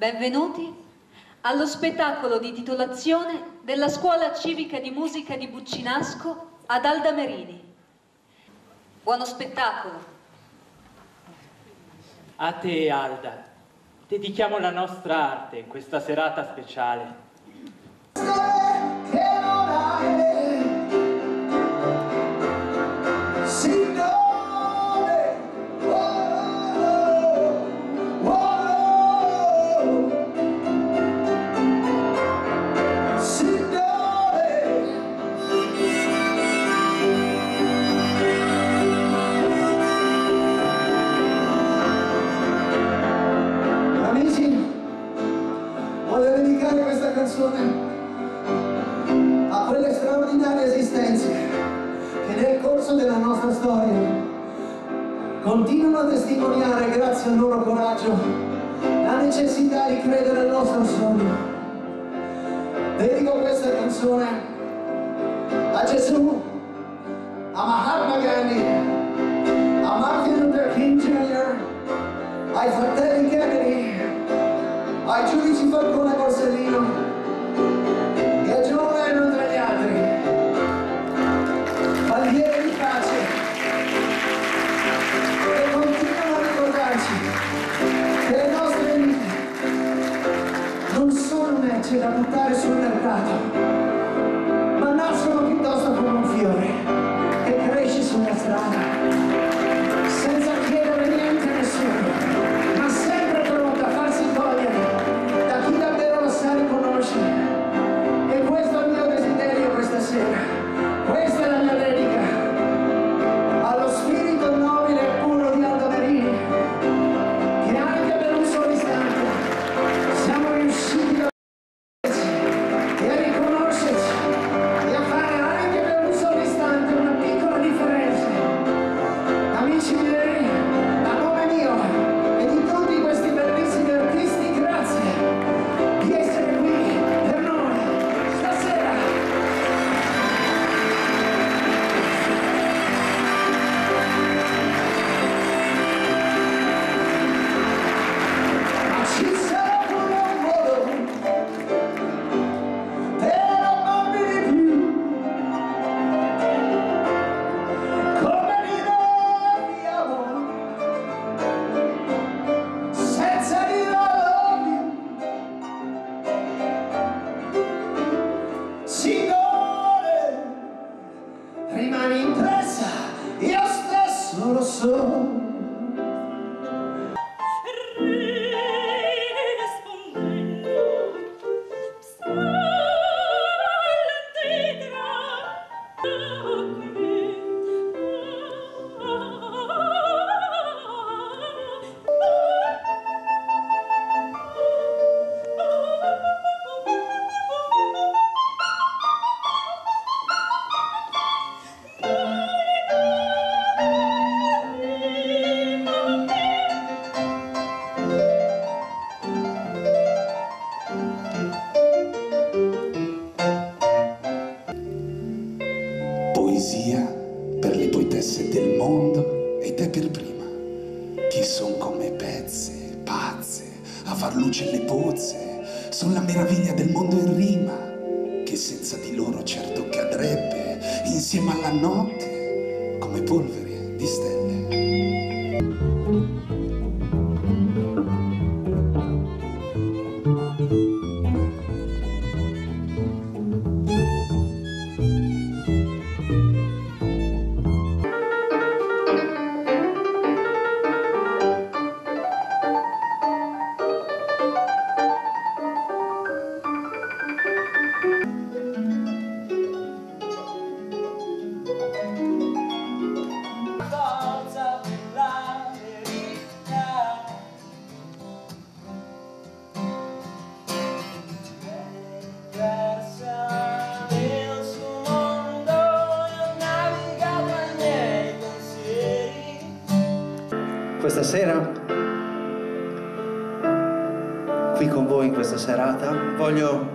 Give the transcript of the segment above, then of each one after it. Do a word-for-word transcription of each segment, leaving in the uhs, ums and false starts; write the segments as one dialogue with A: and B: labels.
A: Benvenuti allo spettacolo di titolazione della Scuola Civica di Musica di Buccinasco ad Alda Merini. Buono spettacolo.
B: A te, Alda, dedichiamo la nostra arte in questa serata speciale.
C: A quelle straordinarie esistenze che nel corso della nostra storia continuano a testimoniare, grazie al loro coraggio, la necessità di credere al nostro sogno. Dedico questa canzone a Gesù, a Mahatma Gandhi, a Martin Luther King Junior, ai fratelli Kennedy, ai giudici Falcone e Borsellino e a John Lennon tra gli altri, bandiere di pace che continuano a ricordarci che le nostre vite non sono merce da buttare sul mercato, ma nascono piuttosto come un fiore che cresce sulla strada senza chiedere niente a nessuno, ma sempre pronto a farsi cogliere da chi davvero lo sa riconoscere. E questo è il mio desiderio questa sera, questa è la mia dedica allo spirito nobile e puro di Alda Merini, che anche per un solo istante siamo riusciti a e a riconoscerci e a fare anche per un solo istante una piccola differenza. Amici miei, a nome mio e di tutti questi bellissimi artisti, grazie di essere qui per noi stasera. Ma ci sarà pure un modo per amarmi di più, come dire vi amo senza dire I love you. Signore, rimani impressa, io stesso lo so.
D: Poesia per le poetesse del mondo e te per prima, che son come pezze, pazze, a far luce le pozze, son la meraviglia del mondo in rima, che senza di loro certo cadrebbe insieme alla notte come polvere di stelle.
C: Questa sera, qui con voi in questa serata, voglio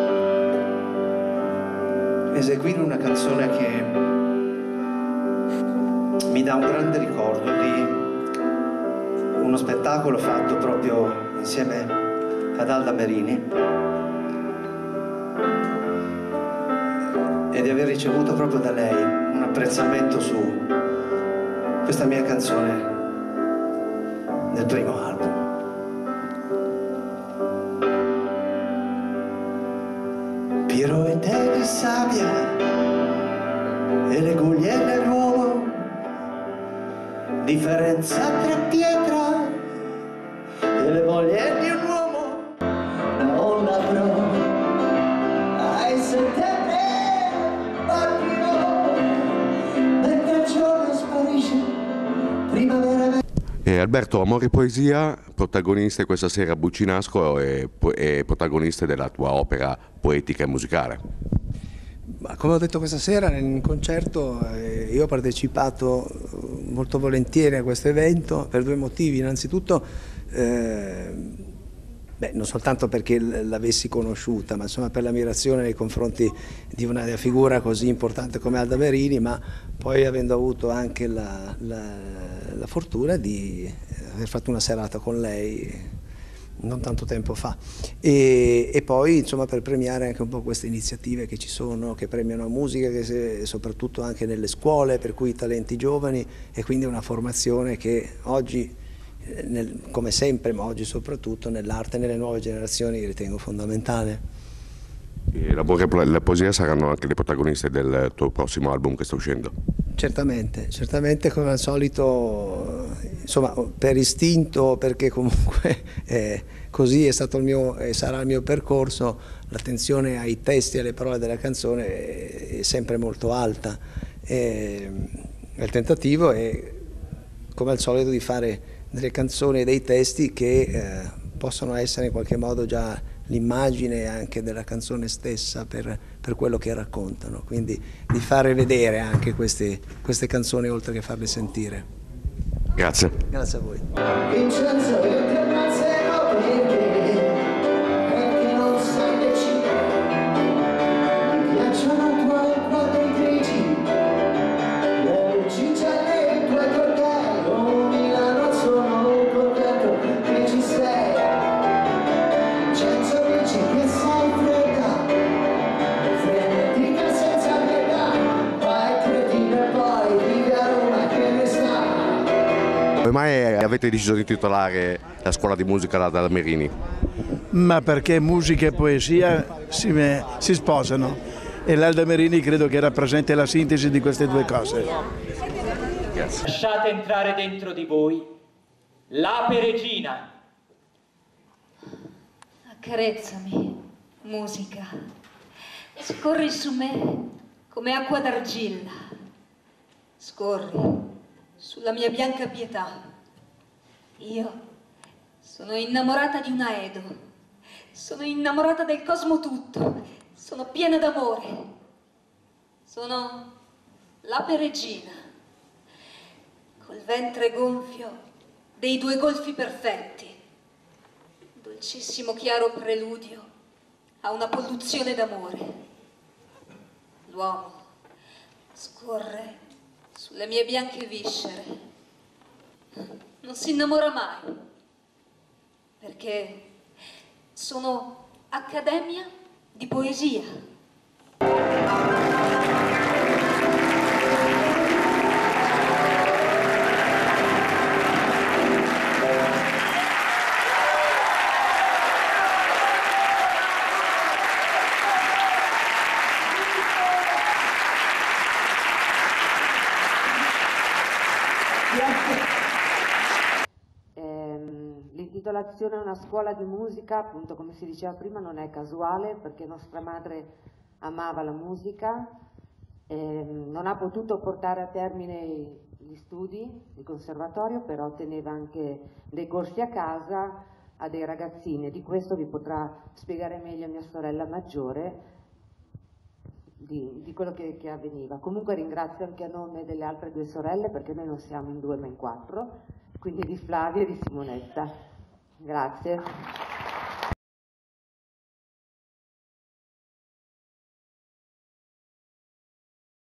C: eseguire una canzone che mi dà un grande ricordo di uno spettacolo fatto proprio insieme
E: ad Alda Merini e di aver ricevuto proprio da lei un apprezzamento su questa mia canzone del primo album. Piero e te di sabbia e le guglie nell'uomo, differenza tra pietra e le voglie di un uomo. Non l'avrò, ai settembre partirò, mentre il giorno sparisce, primavera.
F: E Alberto, Amore e Poesia, protagoniste questa sera Buccinasco e, e protagoniste della tua opera poetica e musicale.
E: Ma come ho detto questa sera nel concerto, eh, io ho partecipato molto volentieri a questo evento per due motivi. Innanzitutto, eh, beh, non soltanto perché l'avessi conosciuta, ma insomma per l'ammirazione nei confronti di una figura così importante come Alda Merini, ma poi avendo avuto anche la, la, la fortuna di aver fatto una serata con lei non tanto tempo fa e, e poi insomma per premiare anche un po' queste iniziative che ci sono, che premiano la musica, che se, soprattutto anche nelle scuole, per cui i talenti giovani, e quindi una formazione che oggi, nel, come sempre, ma oggi soprattutto nell'arte e nelle nuove generazioni, ritengo fondamentale.
F: E l'amore e la poesia saranno anche le protagoniste del tuo prossimo album che sta uscendo?
E: Certamente, certamente, come al solito, insomma, per istinto, perché comunque eh, così è stato il mio e sarà il mio percorso, l'attenzione ai testi e alle parole della canzone è sempre molto alta. E il tentativo è, come al solito, di fare delle canzoni e dei testi che eh, possono essere in qualche modo già l'immagine anche della canzone stessa per, per quello che raccontano, quindi di fare vedere anche queste, queste canzoni oltre che farle sentire.
F: Grazie.
E: Grazie a voi.
C: Vincenzo, io ti ammazzerò perché, perché non sai decidere. Mi piacciono i tuoi quadri grigi, le luci gialle e i tuoi cortei. Oh Milano, sono contento che ci sei. Vincenzo, dici che sei fredda, frenetica senza pietà, vai cretino e poi vivi a Roma, che ne sai.
F: Come mai avete deciso di titolare la scuola di musica da Alda Merini?
G: Ma perché musica e poesia si, si sposano e l'Alda Merini credo che rappresenti la sintesi di queste due cose.
F: Grazie.
B: Lasciate entrare dentro di voi l'ape regina.
A: Accarezzami, musica. Scorri su me come acqua d'argilla. Scorri sulla mia bianca pietà. Io sono innamorata di una Edo. Sono innamorata del cosmo tutto. Sono piena d'amore. Sono l'ape regina, col ventre gonfio dei due golfi perfetti. Dolcissimo chiaro preludio a una polluzione d'amore. L'uomo scorre sulle mie bianche viscere. Non si innamora mai, perché sono accademia di poesia.
H: L'intitolazione a una scuola di musica, appunto come si diceva prima, non è casuale, perché nostra madre amava la musica, ehm, non ha potuto portare a termine gli studi di conservatorio, però teneva anche dei corsi a casa a dei ragazzini, e di questo vi potrà spiegare meglio mia sorella maggiore di, di quello che, che avveniva. Comunque ringrazio anche a nome delle altre due sorelle, perché noi non siamo in due ma in quattro, quindi di Flavia e di Simonetta. Grazie.